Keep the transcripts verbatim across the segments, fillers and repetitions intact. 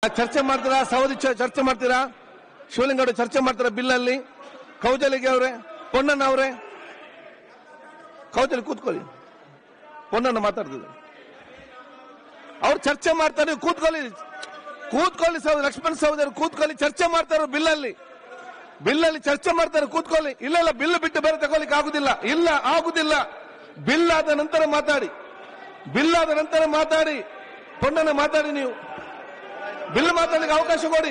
ಚರ್ಚೆ ಮಾಡ್ತೀರಾ? ಸಹೋದರಿ ಚರ್ಚೆ ಮಾಡ್ತೀರಾ? ಶಿವಲಿಂಗೌಡ ಚರ್ಚೆ ಮಾಡ್ತೀರಾ ಬಿಲ್ಲಲ್ಲಿ? ಕೌಜಲಿಗೆ ಅವರೇ, ಪೊನ್ನಣ್ಣ ಅವರೇ, ಕೌಜಲಿ ಕೂತ್ಕೊಳ್ಳಿ. ಪೊನ್ನಣ್ಣ ಮಾತಾಡ್ತಿದ್ರು, ಅವ್ರು ಚರ್ಚೆ ಮಾಡ್ತಾರೆ. ಕೂತ್ಕೊಳ್ಳಿ, ಕೂತ್ಕೊಳ್ಳಿ ಸಹೋದರಿ ಲಕ್ಷ್ಮಣ್ ಸಹೋದರಿ ಕೂತ್ಕೊಳ್ಳಿ. ಚರ್ಚೆ ಮಾಡ್ತಾರೆ ಬಿಲ್ಲಲ್ಲಿ, ಬಿಲ್ಲಲ್ಲಿ ಚರ್ಚೆ ಮಾಡ್ತಾರೆ. ಕೂತ್ಕೊಳ್ಳಿ. ಇಲ್ಲ ಇಲ್ಲ, ಬಿಲ್ ಬಿಟ್ಟು ಬೇರೆ ತಗೊಳ್ಳಿಕ್ಕೆ ಆಗುದಿಲ್ಲ. ಇಲ್ಲ, ಆಗುದಿಲ್ಲ. ಬಿಲ್ ಆದ ನಂತರ ಮಾತಾಡಿ, ಬಿಲ್ ಆದ ನಂತರ ಮಾತಾಡಿ. ಪೊನ್ನಣ್ಣ ಮಾತಾಡಿ, ನೀವು ಬಿಲ್ ಮಾತಾಡಲಿಕ್ಕೆ ಅವಕಾಶ ಕೊಡಿ.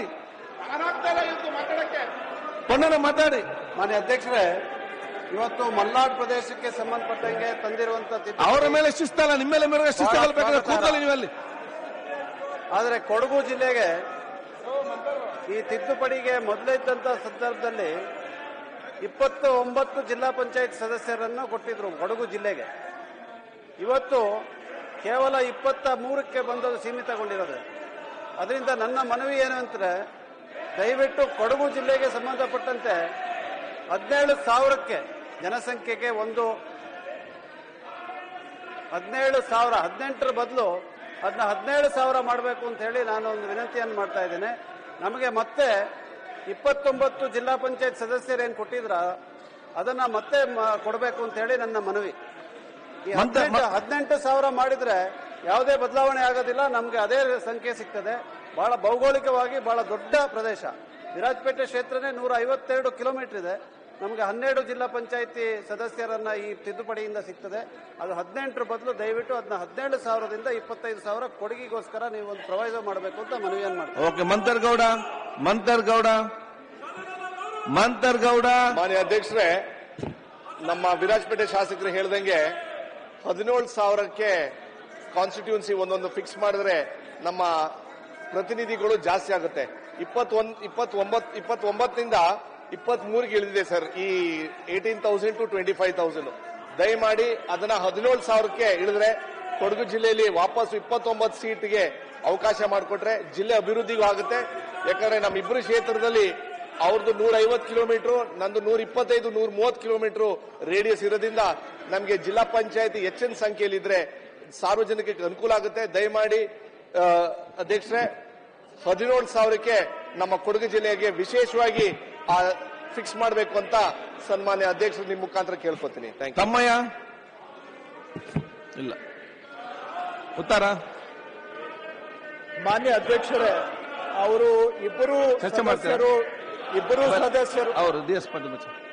ಪೊನ್ನಣ್ಣ ಮಾತಾಡಿ. ಮಾನ್ಯ ಅಧ್ಯಕ್ಷರೇ, ಇವತ್ತು ಮಲ್ನಾಡ್ ಪ್ರದೇಶಕ್ಕೆ ಸಂಬಂಧಪಟ್ಟಂಗೆ ತಂದಿರುವಂತಹ ಅವರ ಮೇಲೆ ಶಿಸ್ತಲ್ಲ, ನಿಮ್ಮ ಮೇಲೆ ಮೇಲೆ ಶಿಸ್ತಬೇಕಾದ್ರೆ ಕೂತ್ಕೊಳ್ಳಿ ನೀವಲ್ಲಿ. ಆದರೆ ಕೊಡಗು ಜಿಲ್ಲೆಗೆ ಈ ತಿದ್ದುಪಡಿಗೆ ಮೊದಲಿದ್ದಂತ ಸಂದರ್ಭದಲ್ಲಿ ಇಪ್ಪತ್ತು ಒಂಬತ್ತು ಜಿಲ್ಲಾ ಪಂಚಾಯತ್ ಸದಸ್ಯರನ್ನು ಕೊಟ್ಟಿದ್ರು ಕೊಡಗು ಜಿಲ್ಲೆಗೆ. ಇವತ್ತು ಕೇವಲ ಇಪ್ಪತ್ತ ಮೂರಕ್ಕೆ ಬಂದದು ಸೀಮಿತಗೊಂಡಿರೋದು. ಅದರಿಂದ ನನ್ನ ಮನವಿ ಏನು ಅಂದರೆ, ದಯವಿಟ್ಟು ಕೊಡಗು ಜಿಲ್ಲೆಗೆ ಸಂಬಂಧಪಟ್ಟಂತೆ ಹದಿನೇಳು ಸಾವಿರಕ್ಕೆ ಜನಸಂಖ್ಯೆಗೆ ಒಂದು ಹದಿನೇಳು ಸಾವಿರ ಹದಿನೆಂಟರ ಬದಲು ಅದನ್ನ ಹದಿನೇಳು ಸಾವಿರ ಮಾಡಬೇಕು ಅಂತ ಹೇಳಿ ನಾನು ಒಂದು ವಿನಂತಿಯನ್ನು ಮಾಡ್ತಾ ಇದ್ದೇನೆ. ನಮಗೆ ಮತ್ತೆ ಇಪ್ಪತ್ತೊಂಬತ್ತು ಜಿಲ್ಲಾ ಪಂಚಾಯತ್ ಸದಸ್ಯರೇನು ಕೊಟ್ಟಿದ್ರ ಅದನ್ನ ಮತ್ತೆ ಕೊಡಬೇಕು ಅಂತ ಹೇಳಿ ನನ್ನ ಮನವಿ. ಈ ಹದಿನೆಂಟು ಸಾವಿರ ಮಾಡಿದ್ರೆ ಯಾವುದೇ ಬದಲಾವಣೆ ಆಗೋದಿಲ್ಲ, ನಮಗೆ ಅದೇ ಸಂಖ್ಯೆ ಸಿಗ್ತದೆ. ಬಹಳ ಭೌಗೋಳಿಕವಾಗಿ ಬಹಳ ದೊಡ್ಡ ಪ್ರದೇಶ. ವಿರಾಜಪೇಟೆ ಕ್ಷೇತ್ರನೇ ನೂರ ಐವತ್ತೆರಡು ಕಿಲೋಮೀಟರ್ ಇದೆ. ನಮಗೆ ಹನ್ನೆರಡು ಜಿಲ್ಲಾ ಪಂಚಾಯಿತಿ ಸದಸ್ಯರನ್ನ ಈ ತಿದ್ದುಪಡಿಯಿಂದ ಸಿಗ್ತದೆ. ಅದು ಹದಿನೆಂಟರ ಬದಲು ದಯವಿಟ್ಟು ಅದನ್ನ ಹದಿನೇಳು ಸಾವಿರದಿಂದ ಇಪ್ಪತ್ತೈದು ಸಾವಿರ ಕೊಡುಗೆಗೋಸ್ಕರ ನೀವು ಒಂದು ಪ್ರೊವೈಸೋ ಮಾಡಬೇಕು ಅಂತ ಮನವಿಯನ್ನು ಮಾಡ್ತೀವಿ. ಓಕೆ, ಮಂತರ್ಗೌಡ ಮಂತರ್ಗೌಡ ಮಂತರ್ಗೌಡ ಮಾನ್ಯ ಅಧ್ಯಕ್ಷರೇ, ನಮ್ಮ ವಿರಾಜಪೇಟೆ ಶಾಸಕರು ಹೇಳ್ದಂಗೆ ಹದಿನೇಳು ಸಾವಿರಕ್ಕೆ ಕಾನ್ಸ್ಟಿಟ್ಯೂನ್ಸಿ ಒಂದೊಂದು ಫಿಕ್ಸ್ ಮಾಡಿದ್ರೆ ನಮ್ಮ ಪ್ರತಿನಿಧಿಗಳು ಜಾಸ್ತಿ ಆಗುತ್ತೆ. ಇಪ್ಪತ್ತೊಂದು ಇಪ್ಪತ್ತೊಂಬತ್ತು ಇಪ್ಪತ್ತೊಂಬತ್ತರಿಂದ ಇಪ್ಪತ್ತ್ ಮೂರಿಗೆ ಇಳಿದಿದೆ ಸರ್ ಈ eighteen thousand to twenty five thousand. ದಯಮಾಡಿ ಅದನ್ನ ಹದಿನೇಳು ಸಾವಿರಕ್ಕೆ ಇಳಿದ್ರೆ ಕೊಡಗು ಜಿಲ್ಲೆಯಲ್ಲಿ ವಾಪಸ್ ಇಪ್ಪತ್ತೊಂಬತ್ತು ಸೀಟ್ಗೆ ಅವಕಾಶ ಮಾಡಿಕೊಟ್ರೆ ಜಿಲ್ಲೆ ಅಭಿವೃದ್ಧಿಗೂ ಆಗುತ್ತೆ. ಯಾಕಂದ್ರೆ ನಮ್ಮ ಇಬ್ಬರು ಕ್ಷೇತ್ರದಲ್ಲಿ ಅವ್ರದ್ದು ನೂರ ಐವತ್ತು ಕಿಲೋಮೀಟರ್, ನಂದು ನೂರ ಇಪ್ಪತ್ತೈದು ನೂರ ಮೂವತ್ತು ಕಿಲೋಮೀಟರ್ ರೇಡಿಯಸ್ ಇರೋದ್ರಿಂದ ನಮಗೆ ಜಿಲ್ಲಾ ಪಂಚಾಯತಿ ಹೆಚ್ಚಿನ ಸಂಖ್ಯೆಯಲ್ಲಿದ್ರೆ ಸಾರ್ವಜನಿಕರಿಗೆ ಅನುಕೂಲ ಆಗುತ್ತೆ. ದಯಮಾಡಿ ಅಧ್ಯಕ್ಷರೇ, ಹದಿನೇಳು ಸಾವಿರಕ್ಕೆ ನಮ್ಮ ಕೊಡಗು ಜಿಲ್ಲೆಗೆ ವಿಶೇಷವಾಗಿ ಫಿಕ್ಸ್ ಮಾಡಬೇಕು ಅಂತ ಸನ್ಮಾನ್ಯ ಅಧ್ಯಕ್ಷರು ನಿಮ್ಮ ಮುಖಾಂತರ ಕೇಳ್ಕೊತೀನಿ. Thank you. ತಮ್ಮಯ್ಯ ಇಲ್ಲ ಉತ್ತರ. ಮಾನ್ಯ ಅಧ್ಯಕ್ಷರೇ, ಅವರು ಇಬ್ಬರು ಸದಸ್ಯರು ಇಬ್ಬರು ಸದಸ್ಯರು ಅವರು ದಿಎಸ್ ಪಾಟೀಲ್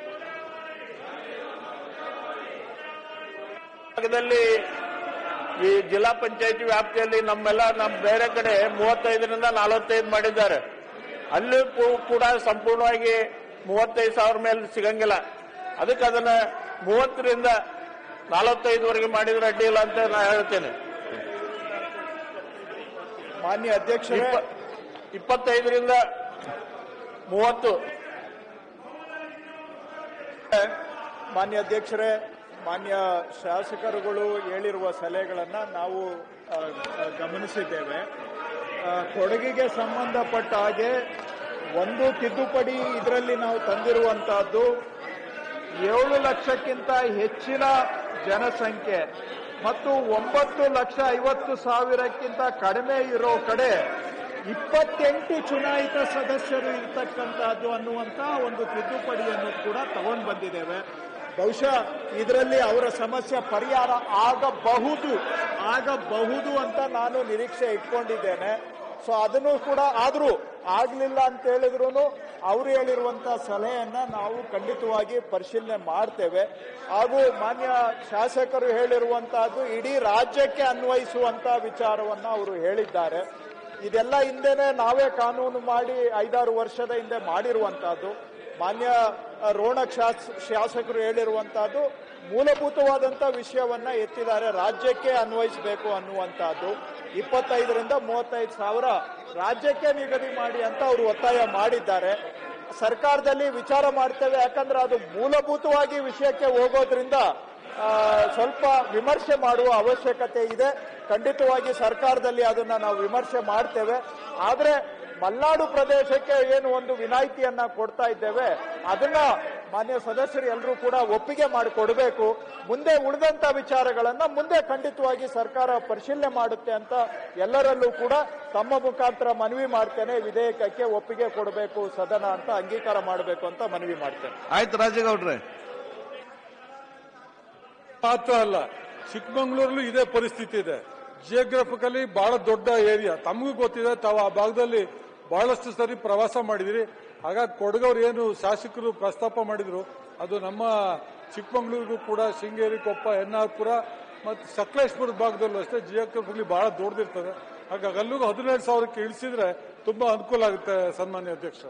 ಭಾಗದಲ್ಲಿ ಈ ಜಿಲ್ಲಾ ಪಂಚಾಯತಿ ವ್ಯಾಪ್ತಿಯಲ್ಲಿ ನಮ್ಮೆಲ್ಲ ನಮ್ಮ ಬೇರೆ ಕಡೆ ಮೂವತ್ತೈದರಿಂದ ನಲವತ್ತೈದು ಮಾಡಿದ್ದಾರೆ. ಅಲ್ಲಿ ಕೂಡ ಸಂಪೂರ್ಣವಾಗಿ ಮೂವತ್ತೈದು ಸಾವಿರ ಮೇಲೆ ಸಿಗಂಗಿಲ್ಲ. ಅದಕ್ಕೆ ಅದನ್ನ ಮೂವತ್ತರಿಂದ ನಲವತ್ತೈದುವರೆಗೆ ಮಾಡಿದ್ರೆ ಅಡ್ಡಿ ಇಲ್ಲ ಅಂತ ನಾನು ಹೇಳ್ತೇನೆ. ಮಾನ್ಯ ಅಧ್ಯಕ್ಷ, ಇಪ್ಪತ್ತೈದರಿಂದ ಮೂವತ್ತು. ಮಾನ್ಯ ಅಧ್ಯಕ್ಷರೇ, ಮಾನ್ಯ ಶಾಸಕರುಗಳು ಹೇಳಿರುವ ಸಲಹೆಗಳನ್ನು ನಾವು ಗಮನಿಸಿದ್ದೇವೆ. ಕೊಡಗಿಗೆ ಸಂಬಂಧಪಟ್ಟ ಹಾಗೆ ಒಂದು ತಿದ್ದುಪಡಿ ಇದರಲ್ಲಿ ನಾವು ತಂದಿರುವಂತಹದ್ದು ಏಳು ಲಕ್ಷಕ್ಕಿಂತ ಹೆಚ್ಚಿನ ಜನಸಂಖ್ಯೆ ಮತ್ತು ಒಂಬತ್ತು ಲಕ್ಷ ಐವತ್ತು ಸಾವಿರಕ್ಕಿಂತ ಕಡಿಮೆ ಇರೋ ಕಡೆ ಇಪ್ಪತ್ತೆಂಟು ಚುನಾಯಿತ ಸದಸ್ಯರು ಇರ್ತಕ್ಕಂಥದ್ದು ಅನ್ನುವಂಥ ಒಂದು ತಿದ್ದುಪಡಿಯನ್ನು ಕೂಡ ತಗೊಂಡು ಬಂದಿದ್ದೇವೆ. ಬಹುಶಃ ಇದರಲ್ಲಿ ಅವರ ಸಮಸ್ಯೆ ಪರಿಹಾರ ಆಗಬಹುದು ಆಗಬಹುದು ಅಂತ ನಾನು ನಿರೀಕ್ಷೆ ಇಟ್ಕೊಂಡಿದ್ದೇನೆ. ಸೊ ಅದನ್ನು ಕೂಡ ಆದರೂ ಆಗಲಿಲ್ಲ ಅಂತ ಹೇಳಿದ್ರು ಅವರು ಹೇಳಿರುವಂಥ ಸಲಹೆಯನ್ನ ನಾವು ಖಂಡಿತವಾಗಿ ಪರಿಶೀಲನೆ ಮಾಡ್ತೇವೆ. ಹಾಗೂ ಮಾನ್ಯ ಶಾಸಕರು ಹೇಳಿರುವಂತಹದ್ದು ಇಡೀ ರಾಜ್ಯಕ್ಕೆ ಅನ್ವಯಿಸುವಂತ ವಿಚಾರವನ್ನ ಅವರು ಹೇಳಿದ್ದಾರೆ. ಇದೆಲ್ಲ ಹಿಂದೆನೆ ನಾವೇ ಕಾನೂನು ಮಾಡಿ ಐದಾರು ವರ್ಷದ ಹಿಂದೆ ಮಾಡಿರುವಂತಹದ್ದು. ಮಾನ್ಯ ರೋಣಕ್ ಶಾಸಕರು ಹೇಳಿರುವಂತಹದ್ದು ಮೂಲಭೂತವಾದಂಥ ವಿಷಯವನ್ನ ಎತ್ತಿದ್ದಾರೆ, ರಾಜ್ಯಕ್ಕೆ ಅನ್ವಯಿಸಬೇಕು ಅನ್ನುವಂಥದ್ದು. ಇಪ್ಪತ್ತೈದರಿಂದ ಮೂವತ್ತೈದು ಸಾವಿರ ರಾಜ್ಯಕ್ಕೆ ನಿಗದಿ ಮಾಡಿ ಅಂತ ಅವರು ಒತ್ತಾಯ ಮಾಡಿದ್ದಾರೆ. ಸರ್ಕಾರದಲ್ಲಿ ವಿಚಾರ ಮಾಡ್ತೇವೆ, ಯಾಕಂದ್ರೆ ಅದು ಮೂಲಭೂತವಾಗಿ ವಿಷಯಕ್ಕೆ ಹೋಗೋದ್ರಿಂದ ಸ್ವಲ್ಪ ವಿಮರ್ಶೆ ಮಾಡುವ ಅವಶ್ಯಕತೆ ಇದೆ. ಖಂಡಿತವಾಗಿ ಸರ್ಕಾರದಲ್ಲಿ ಅದನ್ನ ನಾವು ವಿಮರ್ಶೆ ಮಾಡ್ತೇವೆ. ಆದ್ರೆ ಮಲೆನಾಡು ಪ್ರದೇಶಕ್ಕೆ ಏನು ಒಂದು ವಿನಾಯಿತಿಯನ್ನ ಕೊಡ್ತಾ ಇದ್ದೇವೆ ಅದನ್ನ ಮಾನ್ಯ ಸದಸ್ಯರು ಎಲ್ಲರೂ ಕೂಡ ಒಪ್ಪಿಗೆ ಮಾಡಿಕೊಡಬೇಕು. ಮುಂದೆ ಉಳಿದಂತ ವಿಚಾರಗಳನ್ನ ಮುಂದೆ ಖಂಡಿತವಾಗಿ ಸರ್ಕಾರ ಪರಿಶೀಲನೆ ಮಾಡುತ್ತೆ ಅಂತ ಎಲ್ಲರಲ್ಲೂ ಕೂಡ ತಮ್ಮ ಮುಖಾಂತರ ಮನವಿ ಮಾಡ್ತೇನೆ. ವಿಧೇಯಕಕ್ಕೆ ಒಪ್ಪಿಗೆ ಕೊಡಬೇಕು ಸದನ ಅಂತ ಅಂಗೀಕಾರ ಮಾಡಬೇಕು ಅಂತ ಮನವಿ ಮಾಡ್ತೇನೆ. ಆಯ್ತು ರಾಜೇಗೌಡ್ರೆ. ಮಾತ್ರ ಅಲ್ಲ, ಚಿಕ್ಕಮಂಗ್ಳೂರಲ್ಲೂ ಇದೇ ಪರಿಸ್ಥಿತಿ ಇದೆ. ಜಿಯೋಗ್ರಫಿಕಲಿ ಬಹಳ ದೊಡ್ಡ ಏರಿಯಾ, ತಮಗೂ ಗೊತ್ತಿದೆ, ತಾವು ಆ ಭಾಗದಲ್ಲಿ ಬಹಳಷ್ಟು ಸರಿ ಪ್ರವಾಸ ಮಾಡಿದಿರಿ. ಹಾಗಾಗಿ ಕೊಡಗವ್ರು ಏನು ಶಾಸಕರು ಪ್ರಸ್ತಾಪ ಮಾಡಿದ್ರು ಅದು ನಮ್ಮ ಚಿಕ್ಕಮಂಗ್ಳೂರಿಗೂ ಕೂಡ ಶೃಂಗೇರಿ, ಕೊಪ್ಪ, ಎನ್ ಆರ್ ಪುರ ಮತ್ತು ಸಕಲೇಶ್ಪುರದ ಭಾಗದಲ್ಲೂ ಅಷ್ಟೇ ಜಿಯೋಗ್ರಫಿಕಲಿ ಬಹಳ ದೊಡ್ಡದಿರ್ತದೆ. ಹಾಗಾಗಿ ಅಲ್ಲಿಗೂ ಹದಿನೇಳು ಸಾವಿರಕ್ಕೆ ಇಳಿಸಿದ್ರೆ ತುಂಬಾ ಅನುಕೂಲ ಆಗುತ್ತೆ. ಸನ್ಮಾನ್ಯ ಅಧ್ಯಕ್ಷ.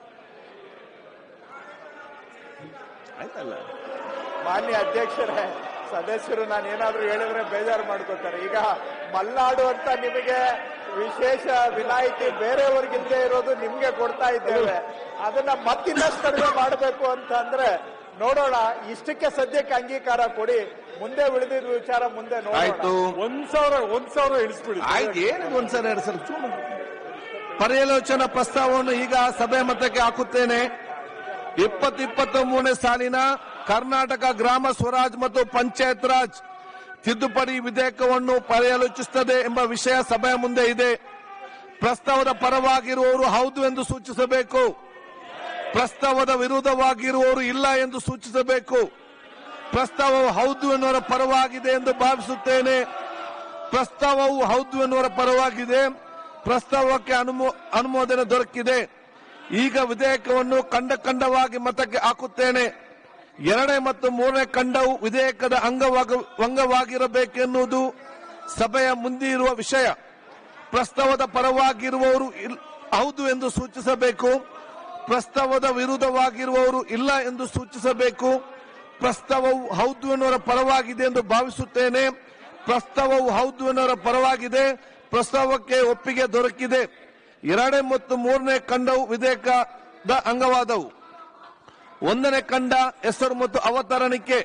ಆಯ್ತಲ್ಲ ಮಾನ್ಯ ಅಧ್ಯಕ್ಷರೇ, ಸದಸ್ಯರು ನಾನು ಏನಾದ್ರೂ ಹೇಳಿದ್ರೆ ಬೇಜಾರು ಮಾಡ್ಕೋತಾರೆ. ಈಗ ಮಲ್ನಾಡು ಅಂತ ನಿಮಗೆ ವಿಶೇಷ ವಿನಾಯಿತಿ ಬೇರೆಯವ್ರಿಗಿಲ್ಲದೆ ಇರೋದು ನಿಮ್ಗೆ ಕೊಡ್ತಾ ಇದ್ದೇವೆ. ಅದನ್ನ ಮತ್ತಿನ್ನಷ್ಟು ಕಡಿಮೆ ಮಾಡಬೇಕು ಅಂತ ಅಂದ್ರೆ ನೋಡೋಣ. ಇಷ್ಟಕ್ಕೆ ಸದ್ಯಕ್ಕೆ ಅಂಗೀಕಾರ ಕೊಡಿ, ಮುಂದೆ ಉಳಿದಿದ್ದ ವಿಚಾರ ಮುಂದೆ ಆಯ್ತು. ನೋಡೋಣ. ಒಂದ್ ಸಾವಿರ ಒಂದ್ ಸಾವಿರ ಇಳಿಸ್ಬಿಡಿ. ಆಯ್ತು, ಏನಿದೆ ಒಂದ್ಸಲ ಎರಡು ಸಲ ಚೂರು ಪರ್ಯಾಲೋಚನಾ ಪ್ರಸ್ತಾವವನ್ನು ಈಗ ಸಭೆ ಮತಕ್ಕೆ ಹಾಕುತ್ತೇನೆ. ಇಪ್ಪತ್ತು ಇಪ್ಪತ್ತ ಮೂರನೇ ಸಾಲಿನ ಕರ್ನಾಟಕ ಗ್ರಾಮ ಸ್ವರಾಜ್ ಮತ್ತು ಪಂಚಾಯತ್ ರಾಜ್ ತಿದ್ದುಪಡಿ ವಿಧೇಯಕವನ್ನು ಪರ್ಯಾಲೋಚಿಸುತ್ತದೆ ಎಂಬ ವಿಷಯ ಸಭೆಯ ಮುಂದೆ ಇದೆ. ಪ್ರಸ್ತಾವದ ಪರವಾಗಿರುವವರು ಹೌದು ಎಂದು ಸೂಚಿಸಬೇಕು. ಪ್ರಸ್ತಾವದ ವಿರುದ್ಧವಾಗಿರುವವರು ಇಲ್ಲ ಎಂದು ಸೂಚಿಸಬೇಕು. ಪ್ರಸ್ತಾವವು ಹೌದು ಎನ್ನುವರ ಪರವಾಗಿದೆ ಎಂದು ಭಾವಿಸುತ್ತೇನೆ. ಪ್ರಸ್ತಾವವು ಹೌದು ಎನ್ನುವರ ಪರವಾಗಿದೆ. ಪ್ರಸ್ತಾವಕ್ಕೆ ಅನುಮೋದನೆ ದೊರಕಿದೆ. ಈಗ ವಿಧೇಯಕವನ್ನು ಖಂಡ ಖಂಡವಾಗಿ ಮತಕ್ಕೆ ಹಾಕುತ್ತೇನೆ. ಎರಡನೇ ಮತ್ತು ಮೂರನೇ ಖಂಡವು ವಿಧೇಯಕದ ಅಂಗವಾಗ ಅಂಗವಾಗಿರಬೇಕೆನ್ನುವುದು ಸಭೆಯ ಮುಂದಿರುವ ವಿಷಯ. ಪ್ರಸ್ತಾವದ ಪರವಾಗಿರುವವರು ಹೌದು ಎಂದು ಸೂಚಿಸಬೇಕು. ಪ್ರಸ್ತಾವದ ವಿರುದ್ಧವಾಗಿರುವವರು ಇಲ್ಲ ಎಂದು ಸೂಚಿಸಬೇಕು. ಪ್ರಸ್ತಾವವು ಹೌದು ಎನ್ನುವರ ಪರವಾಗಿದೆ ಎಂದು ಭಾವಿಸುತ್ತೇನೆ. ಪ್ರಸ್ತಾವವು ಹೌದು ಎನ್ನುವರ ಪರವಾಗಿದೆ. ಪ್ರಸ್ತಾವಕ್ಕೆ ಒಪ್ಪಿಗೆ ದೊರಕಿದೆ. ಎರಡನೇ ಮತ್ತು ಮೂರನೇ ಖಂಡವು ವಿಧೇಯಕದ ಅಂಗವಾದವು. ಒಂದನೇ ಖಂಡ ಹೆಸರು ಮತ್ತು ಅವತರಣಿಕೆ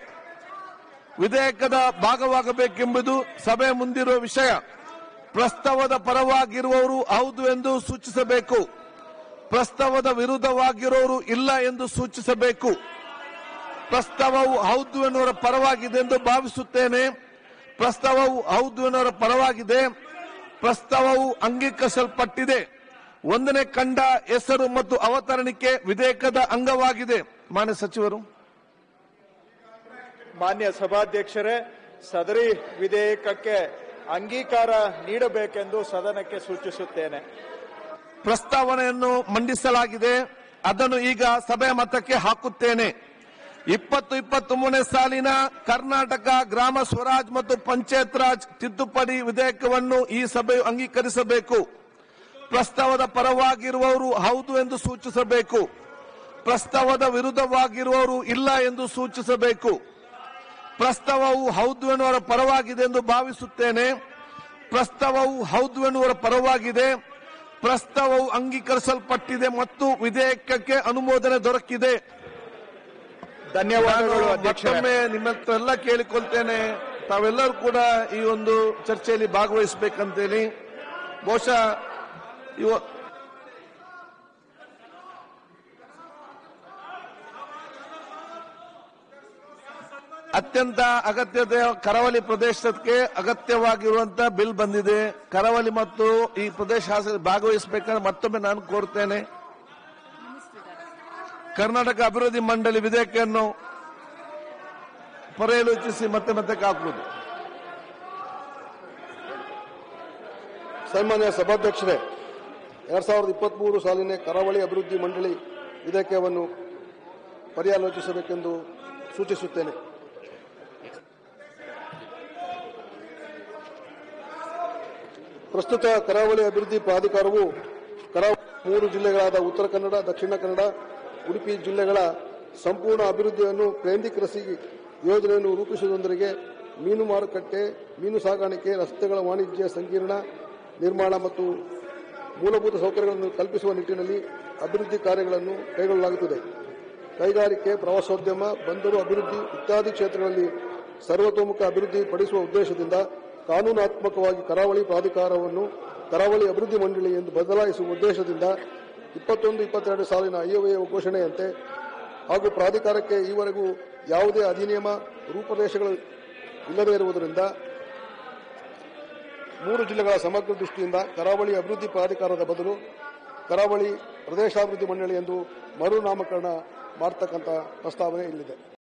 ವಿಧೇಯಕದ ಭಾಗವಾಗಬೇಕೆಂಬುದು ಸಭೆ ಮುಂದಿರುವ ವಿಷಯ. ಪ್ರಸ್ತಾವದ ಪರವಾಗಿರುವವರು ಹೌದು ಎಂದು ಸೂಚಿಸಬೇಕು. ಪ್ರಸ್ತಾವದ ವಿರುದ್ಧವಾಗಿರುವವರು ಇಲ್ಲ ಎಂದು ಸೂಚಿಸಬೇಕು. ಪ್ರಸ್ತಾವವು ಹೌದು ಎನ್ನುವರ ಪರವಾಗಿದೆ ಎಂದು ಭಾವಿಸುತ್ತೇನೆ. ಪ್ರಸ್ತಾವವು ಹೌದು ಎನ್ನುವರ ಪರವಾಗಿದೆ. ಪ್ರಸ್ತಾವವು ಅಂಗೀಕರಿಸಲ್ಪಟ್ಟಿದೆ. ಒಂದನೇ ಖಂಡ ಹೆಸರು ಮತ್ತು ಅವತರಣಿಕೆ ವಿಧೇಯಕದ ಅಂಗವಾಗಿದೆ. ಮಾನ್ಯ ಸಚಿವರು. ಮಾನ್ಯ ಸಭಾಧ್ಯಕ್ಷರೇ, ಸದರಿ ವಿಧೇಯಕಕ್ಕೆ ಅಂಗೀಕಾರ ನೀಡಬೇಕೆಂದು ಸದನಕ್ಕೆ ಸೂಚಿಸುತ್ತೇನೆ. ಪ್ರಸ್ತಾವನೆಯನ್ನು ಮಂಡಿಸಲಾಗಿದೆ. ಅದನ್ನು ಈಗ ಸಭೆಯ ಮತಕ್ಕೆ ಹಾಕುತ್ತೇನೆ. ಇಪ್ಪತ್ತು ಇಪ್ಪತ್ತ್ ಮೂರನೇ ಸಾಲಿನ ಕರ್ನಾಟಕ ಗ್ರಾಮ ಸ್ವರಾಜ್ ಮತ್ತು ಪಂಚಾಯತ್ ರಾಜ್ ತಿದ್ದುಪಡಿ ವಿಧೇಯಕವನ್ನು ಈ ಸಭೆಯು ಅಂಗೀಕರಿಸಬೇಕು. ಪ್ರಸ್ತಾವದ ಪರವಾಗಿರುವವರು ಹೌದು ಎಂದು ಸೂಚಿಸಬೇಕು. ಪ್ರಸ್ತಾವದ ವಿರುದ್ಧವಾಗಿರುವವರು ಇಲ್ಲ ಎಂದು ಸೂಚಿಸಬೇಕು. ಪ್ರಸ್ತಾವವು ಹೌದು ಎನ್ನುವರ ಪರವಾಗಿದೆ ಎಂದು ಭಾವಿಸುತ್ತೇನೆ. ಪ್ರಸ್ತಾವವು ಹೌದು ಎನ್ನುವರ ಪರವಾಗಿದೆ. ಪ್ರಸ್ತಾವವು ಅಂಗೀಕರಿಸಲ್ಪಟ್ಟಿದೆ ಮತ್ತು ವಿಧೇಯಕಕ್ಕೆ ಅನುಮೋದನೆ ದೊರಕಿದೆ. ಧನ್ಯವಾದಗಳು. ಮತ್ತೊಮ್ಮೆ ನಿಮ್ಮೆಲ್ಲ ಕೇಳಿಕೊಳ್ತೇನೆ, ತಾವೆಲ್ಲರೂ ಕೂಡ ಈ ಒಂದು ಚರ್ಚೆಯಲ್ಲಿ ಭಾಗವಹಿಸಬೇಕಂತೇಳಿ. ಬಹುಶಃ ಇವ ಅತ್ಯಂತ ಅಗತ್ಯತೆ ಕರಾವಳಿ ಪ್ರದೇಶಕ್ಕೆ ಅಗತ್ಯವಾಗಿರುವಂತಹ ಬಿಲ್ ಬಂದಿದೆ. ಕರಾವಳಿ ಮತ್ತು ಈ ಪ್ರದೇಶ ಭಾಗವಹಿಸಬೇಕಂದ್ರೆ ಮತ್ತೊಮ್ಮೆ ನಾನು ಕೋರ್ತೇನೆ. ಕರ್ನಾಟಕ ಅಭಿವೃದ್ಧಿ ಮಂಡಳಿ ವಿಧೇಯಕವನ್ನು ಪರ್ಯಾಲೋಚಿಸಿ ಮತ್ತೆ ಮತ್ತೆ ಹಾಕುವುದು. ಸನ್ಮಾನ್ಯ ಸಭಾಧ್ಯಕ್ಷರೇ, ಎರಡ್ ಸಾವಿರದ ಇಪ್ಪತ್ತ್ ಮೂರು ಸಾಲಿನ ಕರಾವಳಿ ಅಭಿವೃದ್ಧಿ ಮಂಡಳಿ ವಿಧೇಯಕವನ್ನು ಪರ್ಯಾಲೋಚಿಸಬೇಕೆಂದು ಸೂಚಿಸುತ್ತೇನೆ. ಪ್ರಸ್ತುತ ಕರಾವಳಿ ಅಭಿವೃದ್ಧಿ ಪ್ರಾಧಿಕಾರವು ಕರಾವಳಿ ಮೂರು ಜಿಲ್ಲೆಗಳಾದ ಉತ್ತರ ಕನ್ನಡ, ದಕ್ಷಿಣ ಕನ್ನಡ, ಉಡುಪಿ ಜಿಲ್ಲೆಗಳ ಸಂಪೂರ್ಣ ಅಭಿವೃದ್ಧಿಯನ್ನು ಕೇಂದ್ರೀಕರಿಸಿ ಯೋಜನೆಯನ್ನು ರೂಪಿಸುವುದರೊಂದಿಗೆ ಮೀನು ಮಾರುಕಟ್ಟೆ, ಮೀನು ಸಾಗಾಣಿಕೆ, ರಸ್ತೆಗಳ ವಾಣಿಜ್ಯ ಸಂಕೀರ್ಣ ನಿರ್ಮಾಣ ಮತ್ತು ಮೂಲಭೂತ ಸೌಕರ್ಯಗಳನ್ನು ಕಲ್ಪಿಸುವ ನಿಟ್ಟಿನಲ್ಲಿ ಅಭಿವೃದ್ಧಿ ಕಾರ್ಯಗಳನ್ನು ಕೈಗೊಳ್ಳಲಾಗುತ್ತದೆ. ಕೈಗಾರಿಕೆ, ಪ್ರವಾಸೋದ್ಯಮ, ಬಂದರು ಅಭಿವೃದ್ಧಿ ಇತ್ಯಾದಿ ಕ್ಷೇತ್ರಗಳಲ್ಲಿ ಸರ್ವತೋಮುಖ ಅಭಿವೃದ್ಧಿ ಪಡಿಸುವ ಉದ್ದೇಶದಿಂದ ಕಾನೂನಾತ್ಮಕವಾಗಿ ಕರಾವಳಿ ಪ್ರಾಧಿಕಾರವನ್ನು ಕರಾವಳಿ ಅಭಿವೃದ್ಧಿ ಮಂಡಳಿ ಎಂದು ಬದಲಾಯಿಸುವ ಉದ್ದೇಶದಿಂದ ಇಪ್ಪತ್ತೊಂದು ಇಪ್ಪತ್ತೆರಡು ಸಾಲಿನ ಆಯವ್ಯಯ ಘೋಷಣೆಯಂತೆ ಹಾಗೂ ಪ್ರಾಧಿಕಾರಕ್ಕೆ ಈವರೆಗೂ ಯಾವುದೇ ಅಧಿನಿಯಮ ರೂಪುರೇಷೆಗಳು ಇಲ್ಲದೇ ಇರುವುದರಿಂದ ಮೂರು ಜಿಲ್ಲೆಗಳ ಸಮಗ್ರ ದೃಷ್ಟಿಯಿಂದ ಕರಾವಳಿ ಅಭಿವೃದ್ಧಿ ಪ್ರಾಧಿಕಾರದ ಬದಲು ಕರಾವಳಿ ಪ್ರದೇಶಾಭಿವೃದ್ಧಿ ಮಂಡಳಿ ಎಂದು ಮರುನಾಮಕರಣ ಮಾಡತಕ್ಕಂಥ ಪ್ರಸ್ತಾವನೆ ಇಲ್ಲಿದೆ.